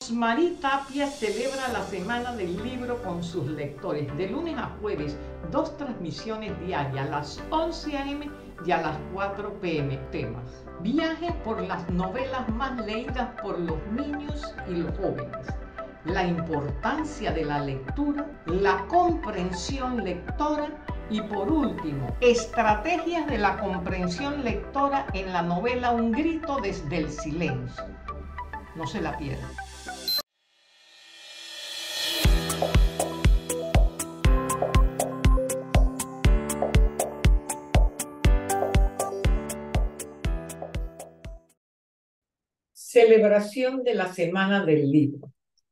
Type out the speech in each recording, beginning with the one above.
Rosmarie Tapia celebra la Semana del Libro con sus lectores. De lunes a jueves, 2 transmisiones diarias, a las 11 a.m. y a las 4 p.m. Temas: viaje por las novelas más leídas por los niños y los jóvenes, la importancia de la lectura, la comprensión lectora y, por último, estrategias de la comprensión lectora en la novela Un grito desde el silencio. No se la pierdan. Celebración de la Semana del Libro.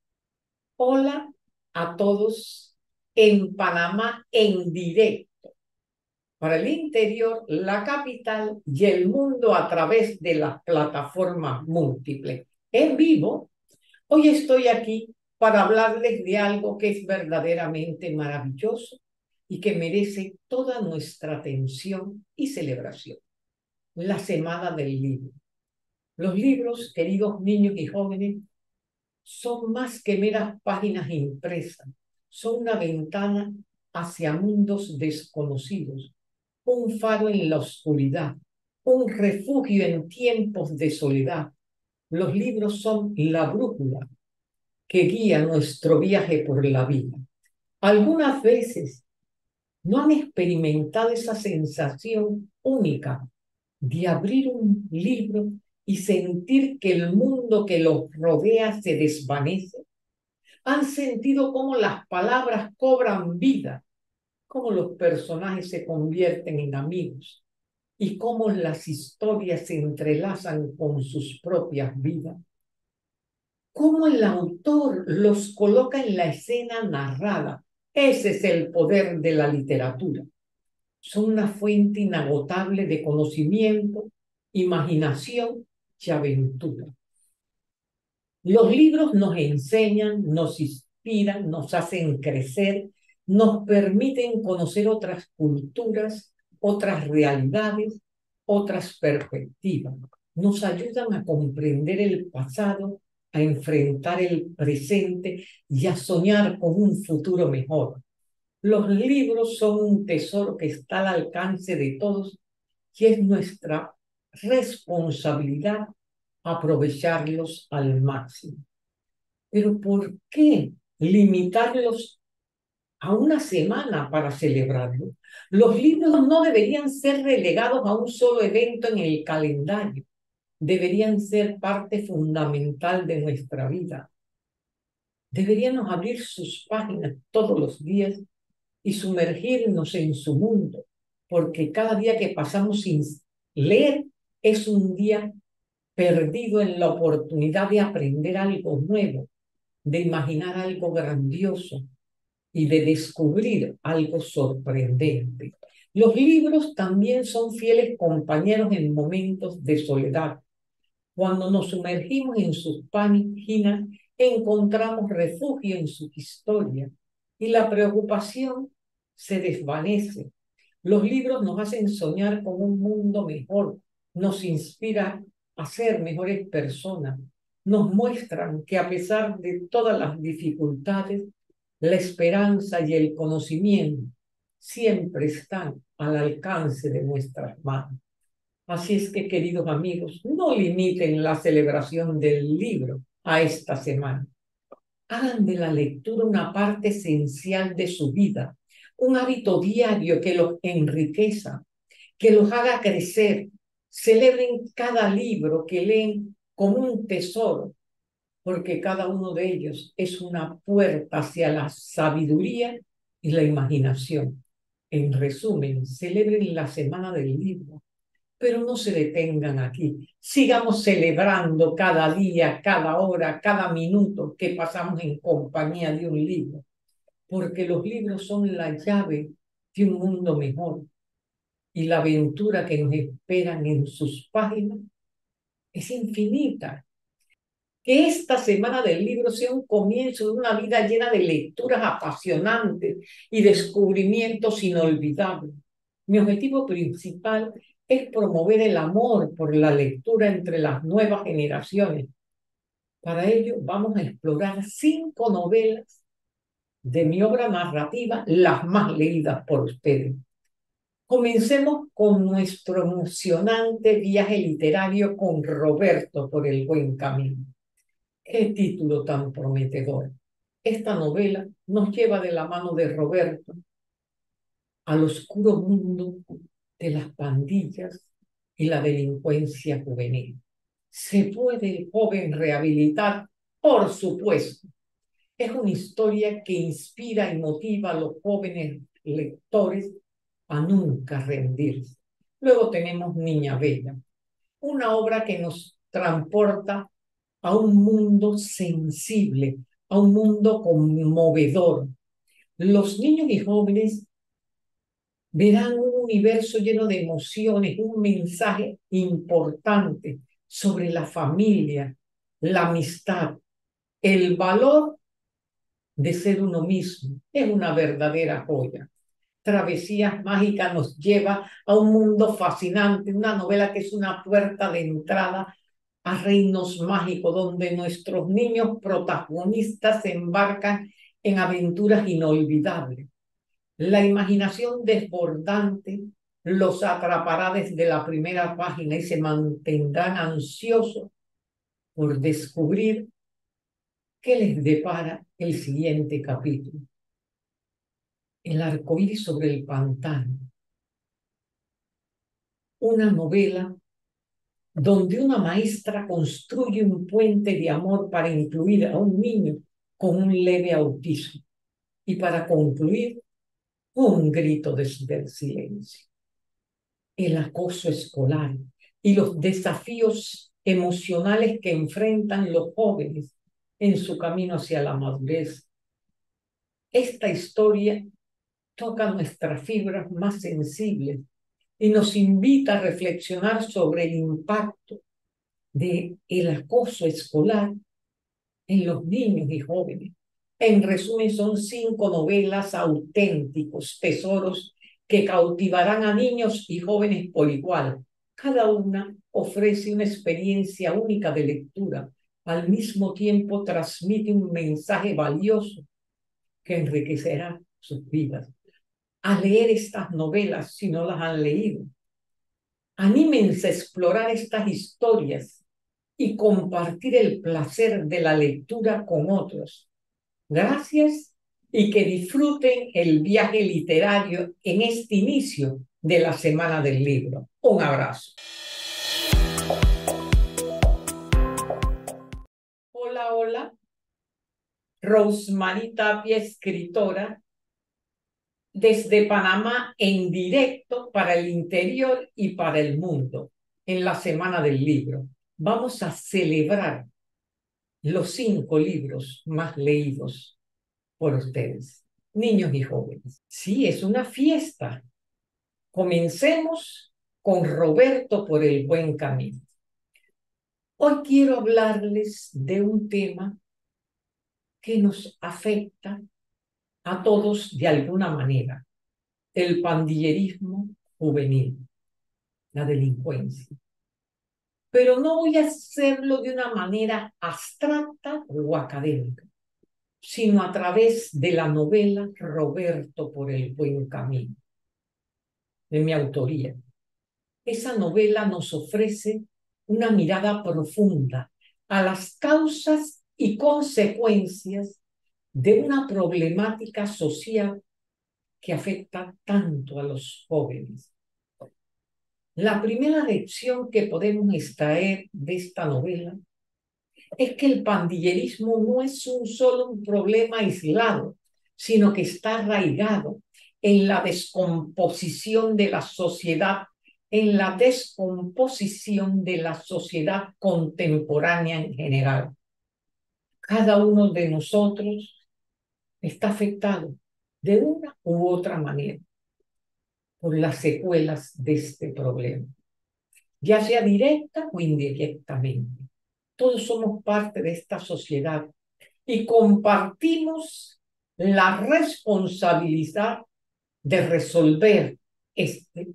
Hola a todos en Panamá en directo, para el interior, la capital y el mundo a través de las plataformas múltiples. En vivo, hoy estoy aquí para hablarles de algo que es verdaderamente maravilloso y que merece toda nuestra atención y celebración: la Semana del Libro. Los libros, queridos niños y jóvenes, son más que meras páginas impresas, son una ventana hacia mundos desconocidos, un faro en la oscuridad, un refugio en tiempos de soledad. Los libros son la brújula que guía nuestro viaje por la vida. Algunas veces no han experimentado esa sensación única de abrir un libro y sentir que el mundo que los rodea se desvanece. Han sentido cómo las palabras cobran vida, cómo los personajes se convierten en amigos y cómo las historias se entrelazan con sus propias vidas. Cómo el autor los coloca en la escena narrada. Ese es el poder de la literatura. Son una fuente inagotable de conocimiento, imaginación y aventura. Los libros nos enseñan, nos inspiran, nos hacen crecer, nos permiten conocer otras culturas, otras realidades, otras perspectivas. Nos ayudan a comprender el pasado, a enfrentar el presente y a soñar con un futuro mejor. Los libros son un tesoro que está al alcance de todos y es nuestra responsabilidad aprovecharlos al máximo. Pero ¿por qué limitarlos a una semana para celebrarlo? Los libros no deberían ser relegados a un solo evento en el calendario. Deberían ser parte fundamental de nuestra vida. Deberíamos abrir sus páginas todos los días y sumergirnos en su mundo, porque cada día que pasamos sin leer es un día perdido en la oportunidad de aprender algo nuevo, de imaginar algo grandioso y de descubrir algo sorprendente. Los libros también son fieles compañeros en momentos de soledad. Cuando nos sumergimos en sus páginas, encontramos refugio en su historia y la preocupación se desvanece. Los libros nos hacen soñar con un mundo mejor, nos inspiran a ser mejores personas, nos muestran que a pesar de todas las dificultades, la esperanza y el conocimiento siempre están al alcance de nuestras manos. Así es que, queridos amigos, no limiten la celebración del libro a esta semana. Hagan de la lectura una parte esencial de su vida, un hábito diario que los enriqueza, que los haga crecer. Celebren cada libro que leen como un tesoro, porque cada uno de ellos es una puerta hacia la sabiduría y la imaginación. En resumen, celebren la Semana del Libro, pero no se detengan aquí. Sigamos celebrando cada día, cada hora, cada minuto que pasamos en compañía de un libro, porque los libros son la llave de un mundo mejor y la aventura que nos esperan en sus páginas es infinita. Que esta Semana del Libro sea un comienzo de una vida llena de lecturas apasionantes y descubrimientos inolvidables. Mi objetivo principal es promover el amor por la lectura entre las nuevas generaciones, Para ello vamos a explorar 5 novelas de mi obra narrativa, las más leídas por ustedes. Comencemos con nuestro emocionante viaje literario con Roberto por el buen camino. ¡Qué título tan prometedor! Esta novela nos lleva de la mano de Roberto al oscuro mundo de las pandillas y la delincuencia juvenil. ¿Se puede el joven rehabilitar? Por supuesto. Es una historia que inspira y motiva a los jóvenes lectores a nunca rendirse. Luego tenemos Niña Bella, una obra que nos transporta a un mundo sensible, a un mundo conmovedor. Los niños y jóvenes verán un universo lleno de emociones, un mensaje importante sobre la familia, la amistad, el valor de ser uno mismo. Es una verdadera joya. Travesías Mágicas nos lleva a un mundo fascinante, una novela que es una puerta de entrada a reinos mágicos, donde nuestros niños protagonistas se embarcan en aventuras inolvidables. La imaginación desbordante los atrapará desde la primera página y se mantendrán ansiosos por descubrir qué les depara el siguiente capítulo. El arcoíris sobre el pantano, una novela donde una maestra construye un puente de amor para incluir a un niño con un leve autismo y para concluir un grito desde el silencio. El acoso escolar y los desafíos emocionales que enfrentan los jóvenes en su camino hacia la madurez. Esta historia toca nuestras fibras más sensibles y nos invita a reflexionar sobre el impacto del acoso escolar en los niños y jóvenes. En resumen, son 5 novelas auténticos, tesoros que cautivarán a niños y jóvenes por igual. Cada una ofrece una experiencia única de lectura. Al mismo tiempo transmite un mensaje valioso que enriquecerá sus vidas. A leer estas novelas si no las han leído. Anímense a explorar estas historias y compartir el placer de la lectura con otros. Gracias y que disfruten el viaje literario en este inicio de la Semana del Libro. Un abrazo. Hola, hola. Rosemary Tapia, escritora, desde Panamá en directo para el interior y para el mundo en la Semana del Libro. Vamos a celebrar los 5 libros más leídos por ustedes, niños y jóvenes. Sí, es una fiesta. Comencemos con Roberto por el buen camino. Hoy quiero hablarles de un tema que nos afecta a todos de alguna manera, el pandillerismo juvenil, la delincuencia. Pero no voy a hacerlo de una manera abstracta o académica, sino a través de la novela Roberto por el buen camino, de mi autoría. Esa novela nos ofrece una mirada profunda a las causas y consecuencias de una problemática social que afecta tanto a los jóvenes. La primera lección que podemos extraer de esta novela es que el pandillerismo no es solo un problema aislado, sino que está arraigado en la descomposición de la sociedad, en la descomposición de la sociedad contemporánea en general. Cada uno de nosotros está afectado de una u otra manera por las secuelas de este problema, ya sea directa o indirectamente. Todos somos parte de esta sociedad y compartimos la responsabilidad de resolver este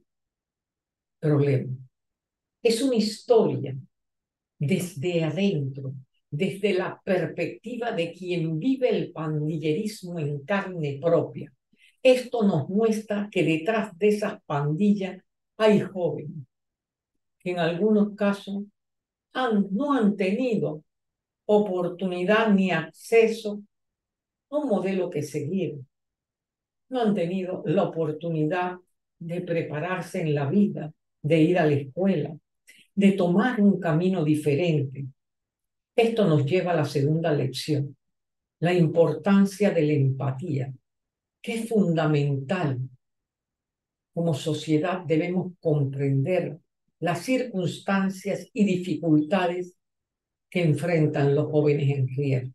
problema. Es una historia desde adentro desde la perspectiva de quien vive el pandillerismo en carne propia. Esto nos muestra que detrás de esas pandillas hay jóvenes que en algunos casos no han tenido oportunidad ni acceso a un modelo que seguir. No han tenido la oportunidad de prepararse en la vida, de ir a la escuela, de tomar un camino diferente. Esto nos lleva a la segunda lección, la importancia de la empatía, que es fundamental. Como sociedad debemos comprender las circunstancias y dificultades que enfrentan los jóvenes en riesgo.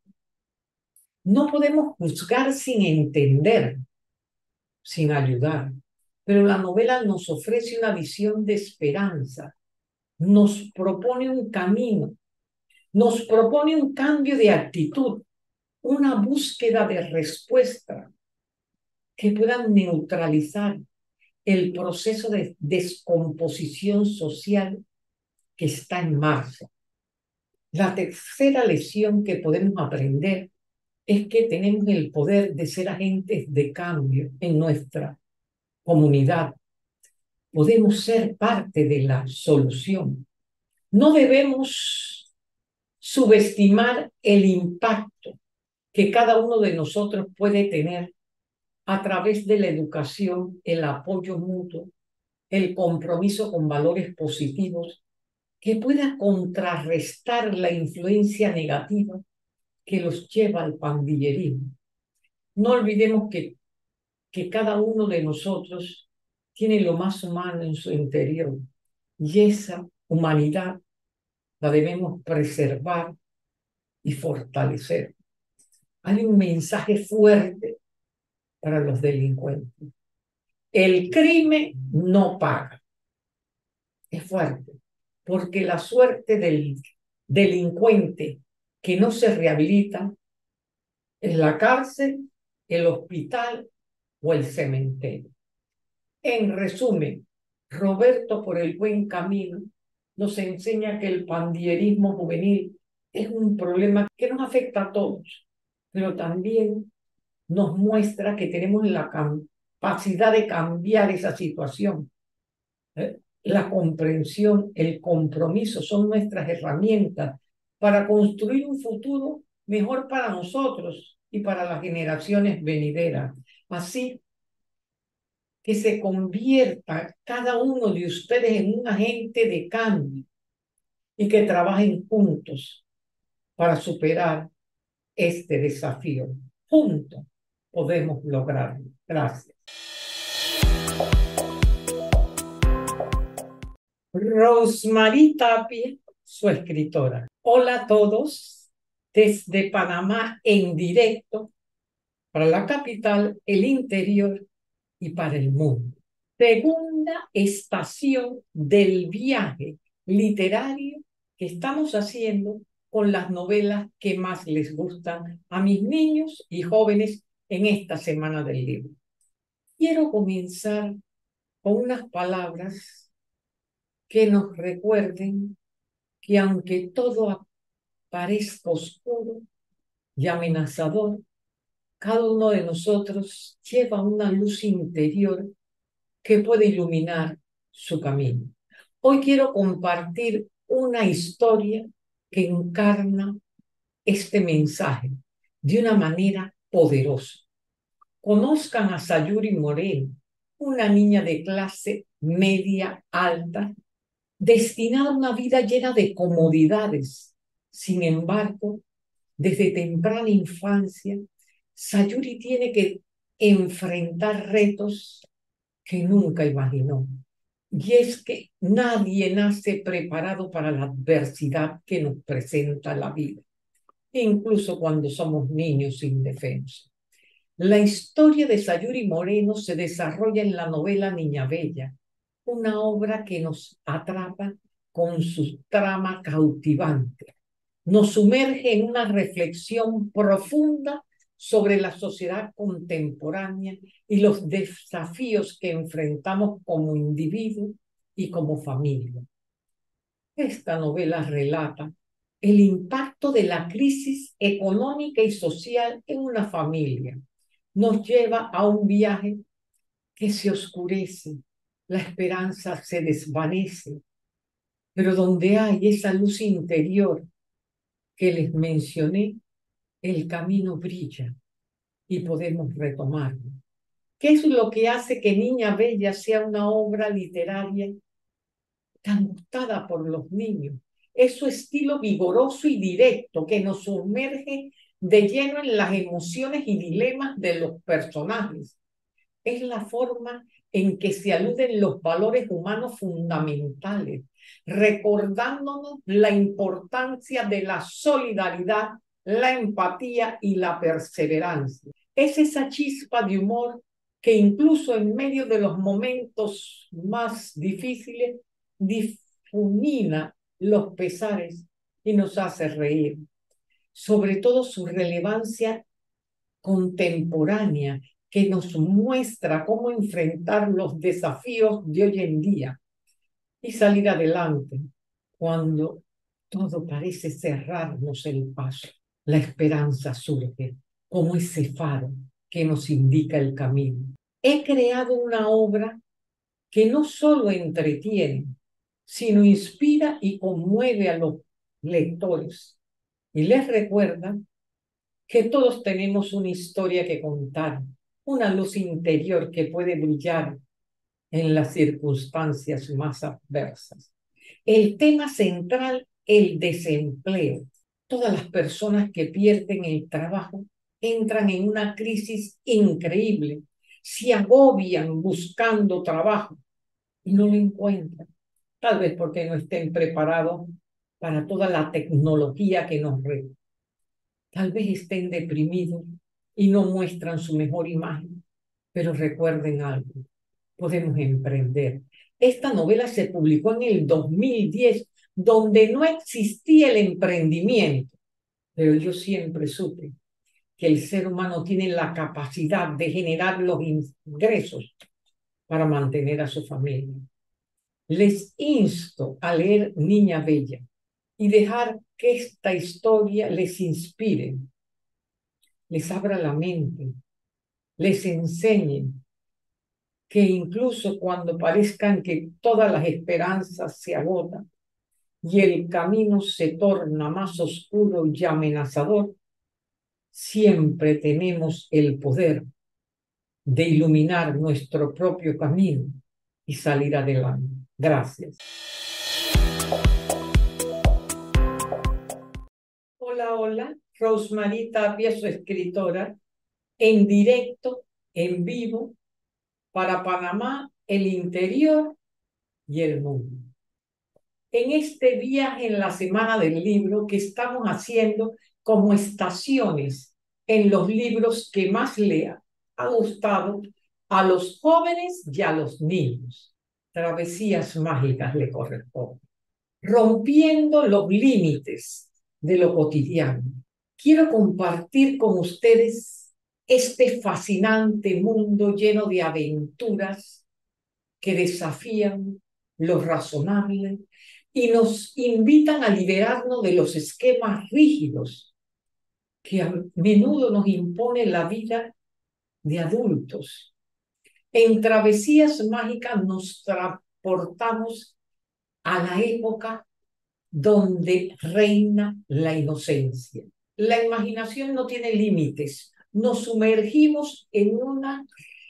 No podemos juzgar sin entender, sin ayudar, pero la novela nos ofrece una visión de esperanza, nos propone un camino, nos propone un cambio de actitud, una búsqueda de respuesta que puedan neutralizar el proceso de descomposición social que está en marcha. La tercera lección que podemos aprender es que tenemos el poder de ser agentes de cambio en nuestra comunidad. Podemos ser parte de la solución. No debemos subestimar el impacto que cada uno de nosotros puede tener a través de la educación, el apoyo mutuo, el compromiso con valores positivos que pueda contrarrestar la influencia negativa que los lleva al pandillerismo. No olvidemos que cada uno de nosotros tiene lo más humano en su interior y esa humanidad la debemos preservar y fortalecer. Hay un mensaje fuerte para los delincuentes. El crimen no paga. Es fuerte, porque la suerte del delincuente que no se rehabilita es la cárcel, el hospital o el cementerio. En resumen, Roberto por el buen camino nos enseña que el pandillerismo juvenil es un problema que nos afecta a todos, pero también nos muestra que tenemos la capacidad de cambiar esa situación. La comprensión, el compromiso son nuestras herramientas para construir un futuro mejor para nosotros y para las generaciones venideras. Así que se convierta cada uno de ustedes en un agente de cambio y que trabajen juntos para superar este desafío. Juntos podemos lograrlo. Gracias. Rosmarie Tapia, su escritora. Hola a todos, desde Panamá en directo para la capital, el interior y para el mundo. Segunda estación del viaje literario que estamos haciendo con las novelas que más les gustan a mis niños y jóvenes en esta semana del libro. Quiero comenzar con unas palabras que nos recuerden que aunque todo parezca oscuro y amenazador, cada uno de nosotros lleva una luz interior que puede iluminar su camino. Hoy quiero compartir una historia que encarna este mensaje de una manera poderosa. Conozcan a Sayuri Moreno, una niña de clase media alta, destinada a una vida llena de comodidades. Sin embargo, desde temprana infancia, Sayuri tiene que enfrentar retos que nunca imaginó. Y es que nadie nace preparado para la adversidad que nos presenta la vida, incluso cuando somos niños indefensos. La historia de Sayuri Moreno se desarrolla en la novela Niña Bella, una obra que nos atrapa con su trama cautivante. Nos sumerge en una reflexión profunda sobre la sociedad contemporánea y los desafíos que enfrentamos como individuos y como familia. Esta novela relata el impacto de la crisis económica y social en una familia nos lleva a un viaje que se oscurece, la esperanza se desvanece, pero donde hay esa luz interior que les mencioné, el camino brilla y podemos retomarlo. ¿Qué es lo que hace que Niña Bella sea una obra literaria tan gustada por los niños? Es su estilo vigoroso y directo que nos sumerge de lleno en las emociones y dilemas de los personajes. Es la forma en que se aluden los valores humanos fundamentales, recordándonos la importancia de la solidaridad, la empatía y la perseverancia. Es esa chispa de humor que incluso en medio de los momentos más difíciles difumina los pesares y nos hace reír. Sobre todo su relevancia contemporánea que nos muestra cómo enfrentar los desafíos de hoy en día y salir adelante cuando todo parece cerrarnos el paso. La esperanza surge como ese faro que nos indica el camino. He creado una obra que no solo entretiene, sino inspira y conmueve a los lectores y les recuerda que todos tenemos una historia que contar, una luz interior que puede brillar en las circunstancias más adversas. El tema central, el desempleo. Todas las personas que pierden el trabajo entran en una crisis increíble, se agobian buscando trabajo y no lo encuentran, tal vez porque no estén preparados para toda la tecnología que nos rodea. Tal vez estén deprimidos y no muestran su mejor imagen, pero recuerden algo, podemos emprender. Esta novela se publicó en el 2010, donde no existía el emprendimiento, pero yo siempre supe que el ser humano tiene la capacidad de generar los ingresos para mantener a su familia. Les insto a leer Niña Bella y dejar que esta historia les inspire, les abra la mente, les enseñe que incluso cuando parezcan que todas las esperanzas se agotan y el camino se torna más oscuro y amenazador, siempre tenemos el poder de iluminar nuestro propio camino y salir adelante. Gracias. Hola, hola. Rosemary Tapia, su escritora, en directo, en vivo, para Panamá, el interior y el mundo. En este viaje en la Semana del Libro que estamos haciendo como estaciones en los libros que más le ha gustado a los jóvenes y a los niños. Travesías mágicas le corresponden. Rompiendo los límites de lo cotidiano. Quiero compartir con ustedes este fascinante mundo lleno de aventuras que desafían lo razonable y nos invitan a liberarnos de los esquemas rígidos que a menudo nos impone la vida de adultos. En Travesías Mágicas nos transportamos a la época donde reina la inocencia. La imaginación no tiene límites. Nos sumergimos en una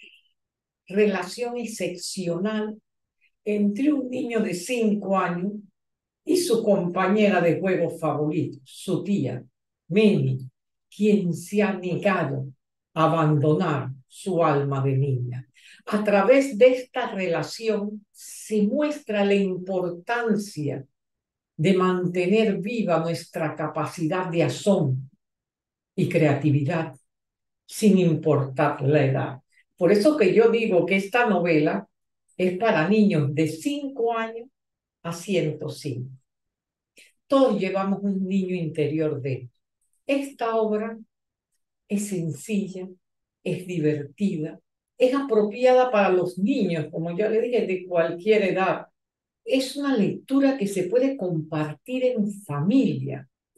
relación excepcional entre un niño de 5 años y su compañera de juego favorito, su tía, Memi, quien se ha negado a abandonar su alma de niña. A través de esta relación se muestra la importancia de mantener viva nuestra capacidad de asombro y creatividad, sin importar la edad. Por eso que yo digo que esta novela es para niños de 5 años a 105. Todos llevamos un niño interior dentro. Esta obra es sencilla, es divertida, es apropiada para los niños, como ya le dije, de cualquier edad. Es una lectura que se puede compartir en familia.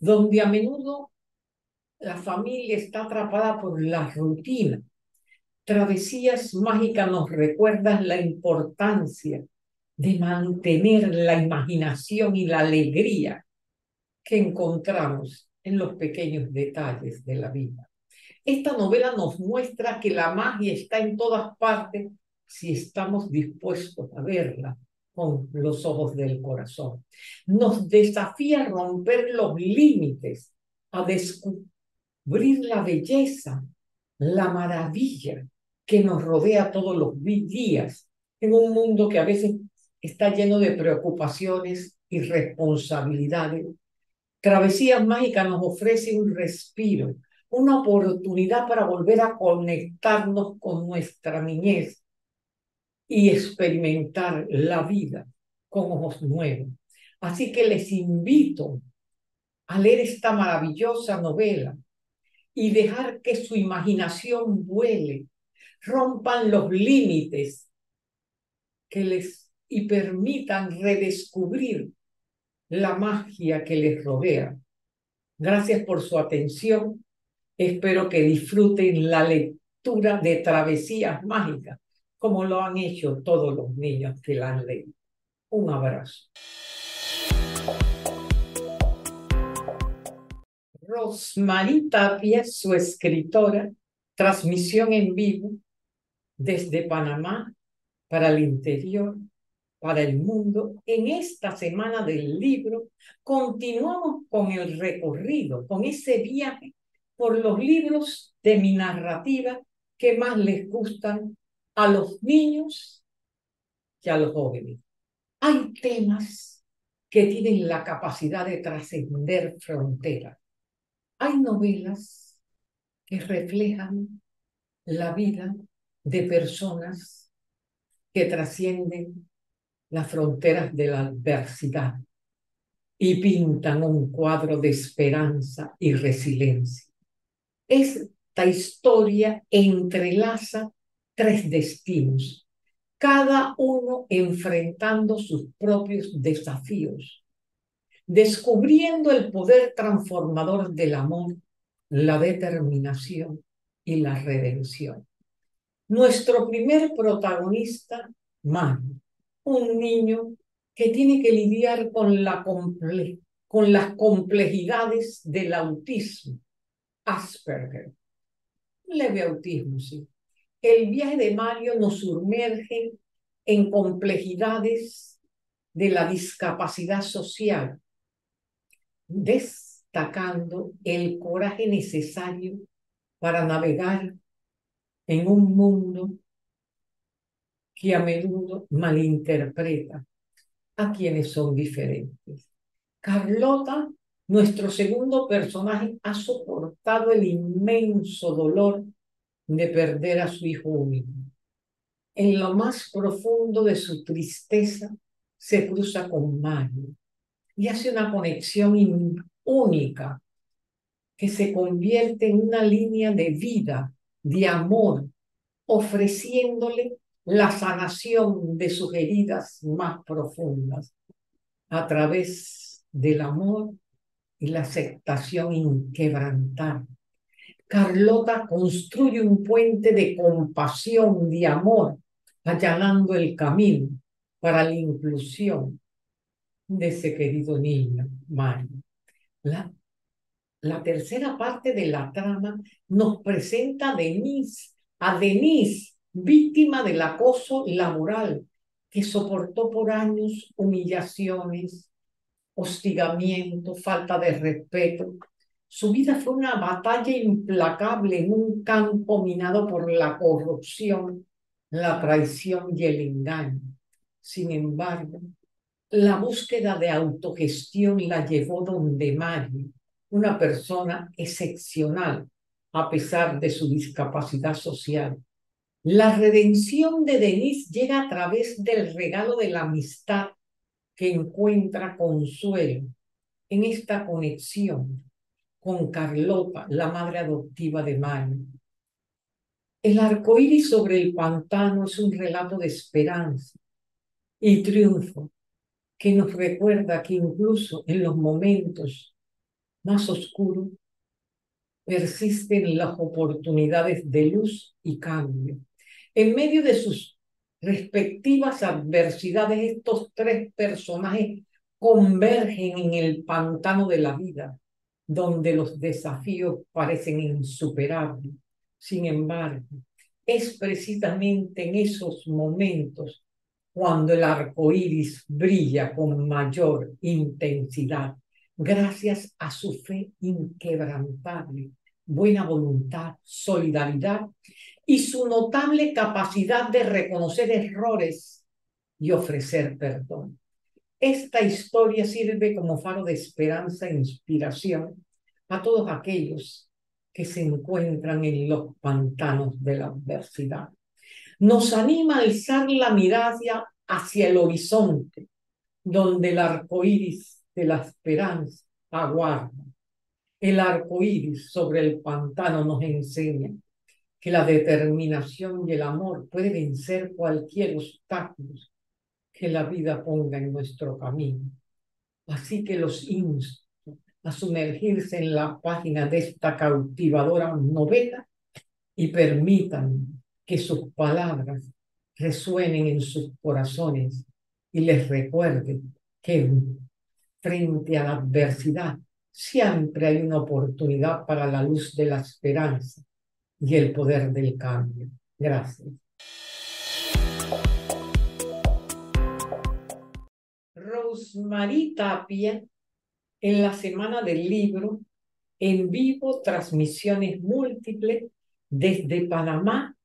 donde a menudo la familia está atrapada por la rutina. Travesías Mágicas nos recuerdan la importancia de mantener la imaginación y la alegría que encontramos en los pequeños detalles de la vida. Esta novela nos muestra que la magia está en todas partes si estamos dispuestos a verla con los ojos del corazón. Nos desafía a romper los límites, a descubrir la belleza, la maravilla que nos rodea todos los días en un mundo que a veces está lleno de preocupaciones y responsabilidades. Travesías Mágicas nos ofrece un respiro, una oportunidad para volver a conectarnos con nuestra niñez y experimentar la vida con ojos nuevos. Así que les invito a leer esta maravillosa novela y dejar que su imaginación vuele, rompan los límites y permitan redescubrir la magia que les rodea. Gracias por su atención. Espero que disfruten la lectura de Travesías Mágicas, como lo han hecho todos los niños que la han leído. Un abrazo. Rosmarie Tapia, su escritora, transmisión en vivo desde Panamá para el interior, para el mundo. En esta semana del libro continuamos con el recorrido, con ese viaje por los libros de mi narrativa que más les gustan a los niños y a los jóvenes. Hay temas que tienen la capacidad de trascender fronteras. Hay novelas que reflejan la vida de personas que trascienden las fronteras de la adversidad y pintan un cuadro de esperanza y resiliencia. Esta historia entrelaza tres destinos, cada uno enfrentando sus propios desafíos, descubriendo el poder transformador del amor, la determinación y la redención. Nuestro primer protagonista, Manu, un niño que tiene que lidiar con las complejidades del autismo, Asperger, leve autismo, sí. El viaje de Mario nos sumerge en complejidades de la discapacidad social, destacando el coraje necesario para navegar en un mundo que a menudo malinterpreta a quienes son diferentes. Carlota, nuestro segundo personaje, ha soportado el inmenso dolor de perder a su hijo único. En lo más profundo de su tristeza, se cruza con Mario y hace una conexión única que se convierte en una línea de vida, de amor, ofreciéndole la sanación de sus heridas más profundas a través del amor y la aceptación inquebrantable. Carlota construye un puente de compasión, de amor, allanando el camino para la inclusión de ese querido niño, Mario. La tercera parte de la trama nos presenta a Denise, víctima del acoso laboral, que soportó por años humillaciones, hostigamiento, falta de respeto. Su vida fue una batalla implacable en un campo minado por la corrupción, la traición y el engaño. Sin embargo, la búsqueda de autogestión la llevó donde Mario, una persona excepcional a pesar de su discapacidad social. La redención de Denise llega a través del regalo de la amistad que encuentra consuelo en esta conexión con Carlota, la madre adoptiva de Mario. El arcoíris sobre el pantano es un relato de esperanza y triunfo que nos recuerda que incluso en los momentos más oscuro, persisten las oportunidades de luz y cambio. En medio de sus respectivas adversidades, estos tres personajes convergen en el pantano de la vida, donde los desafíos parecen insuperables. Sin embargo, es precisamente en esos momentos cuando el arco iris brilla con mayor intensidad, gracias a su fe inquebrantable, buena voluntad, solidaridad y su notable capacidad de reconocer errores y ofrecer perdón. Esta historia sirve como faro de esperanza e inspiración a todos aquellos que se encuentran en los pantanos de la adversidad. Nos anima a alzar la mirada hacia el horizonte, donde el arco iris de la esperanza aguarda. El arco iris sobre el pantano nos enseña que la determinación y el amor pueden vencer cualquier obstáculo que la vida ponga en nuestro camino. Así que los insto a sumergirse en la página de esta cautivadora novela y permitan que sus palabras resuenen en sus corazones y les recuerden que frente a la adversidad siempre hay una oportunidad para la luz de la esperanza y el poder del cambio. Gracias. Rosmarie Tapia, en la Semana del Libro, en vivo, transmisiones múltiples desde Panamá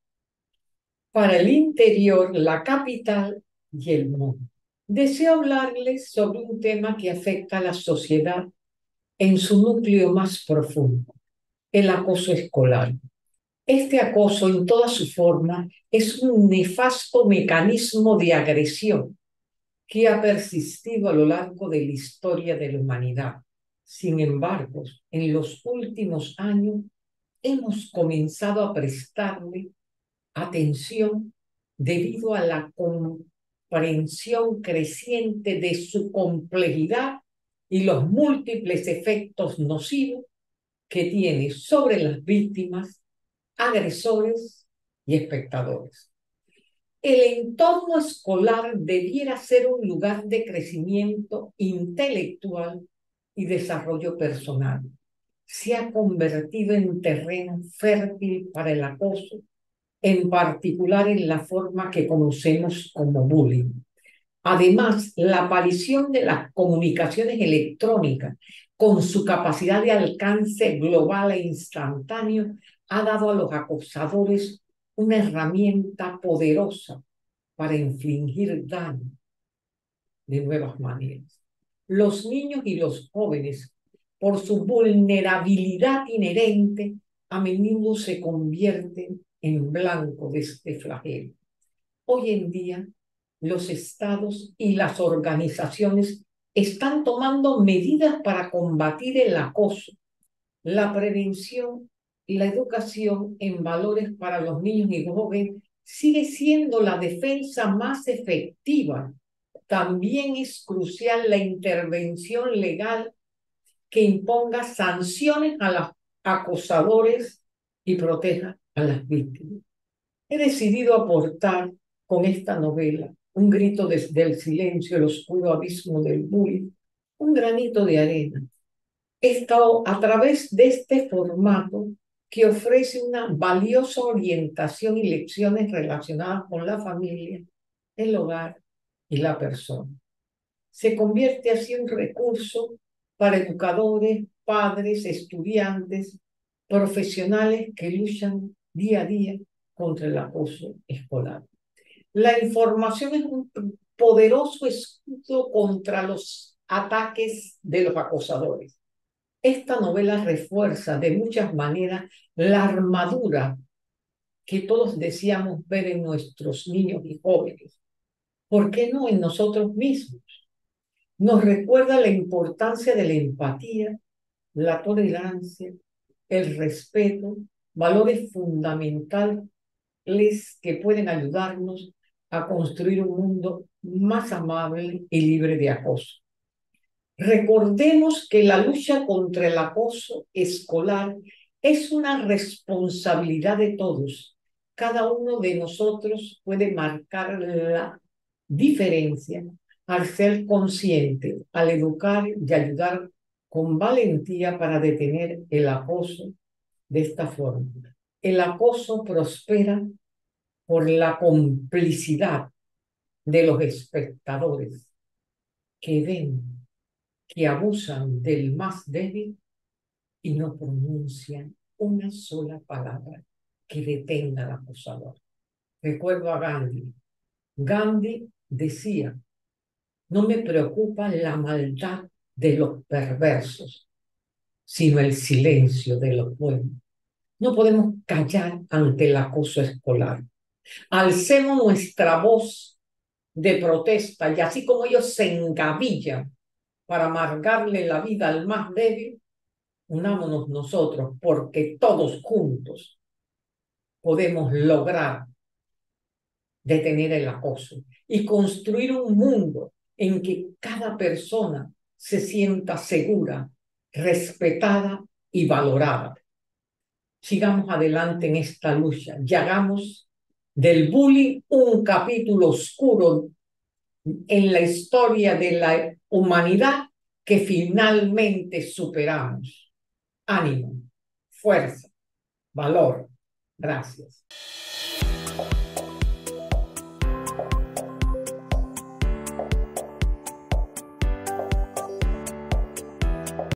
para el interior, la capital y el mundo. Deseo hablarles sobre un tema que afecta a la sociedad en su núcleo más profundo, el acoso escolar. Este acoso en toda su forma es un nefasto mecanismo de agresión que ha persistido a lo largo de la historia de la humanidad. Sin embargo, en los últimos años hemos comenzado a prestarle atención debido a la comprensión creciente de su complejidad y los múltiples efectos nocivos que tiene sobre las víctimas, agresores y espectadores. El entorno escolar debiera ser un lugar de crecimiento intelectual y desarrollo personal. Se ha convertido en terreno fértil para el acoso, en particular en la forma que conocemos como bullying. Además, la aparición de las comunicaciones electrónicas, con su capacidad de alcance global e instantáneo, ha dado a los acosadores una herramienta poderosa para infligir daño de nuevas maneras. Los niños y los jóvenes, por su vulnerabilidad inherente, a menudo se convierten en blanco de este flagelo. Hoy en día, los estados y las organizaciones están tomando medidas para combatir el acoso, la prevención y la educación en valores para los niños y jóvenes sigue siendo la defensa más efectiva. También es crucial la intervención legal que imponga sanciones a los acosadores y proteja a las víctimas. He decidido aportar con esta novela un grito desde el silencio, el oscuro abismo del bullying, un granito de arena. He estado a través de este formato que ofrece una valiosa orientación y lecciones relacionadas con la familia, el hogar y la persona. Se convierte así en un recurso para educadores, padres, estudiantes, profesionales que luchan día a día contra el acoso escolar. La información es un poderoso escudo contra los ataques de los acosadores. Esta novela refuerza de muchas maneras la armadura que todos deseamos ver en nuestros niños y jóvenes. ¿Por qué no en nosotros mismos? Nos recuerda la importancia de la empatía, la tolerancia, el respeto, valores fundamentales que pueden ayudarnos a construir un mundo más amable y libre de acoso. Recordemos que la lucha contra el acoso escolar es una responsabilidad de todos. Cada uno de nosotros puede marcar la diferencia al ser consciente, al educar y ayudar con valentía para detener el acoso de esta forma. El acoso prospera por la complicidad de los espectadores que ven que abusan del más débil y no pronuncian una sola palabra que detenga al acosador. Recuerdo a Gandhi. Gandhi decía, no me preocupa la maldad de los perversos, sino el silencio de los buenos. No podemos callar ante el acoso escolar. Alcemos nuestra voz de protesta y así como ellos se engavillan para amargarle la vida al más débil, unámonos nosotros porque todos juntos podemos lograr detener el acoso y construir un mundo en que cada persona se sienta segura, respetada y valorada. Sigamos adelante en esta lucha y hagamos del bullying un capítulo oscuro en la historia de la humanidad que finalmente superamos. Ánimo, fuerza, valor. Gracias.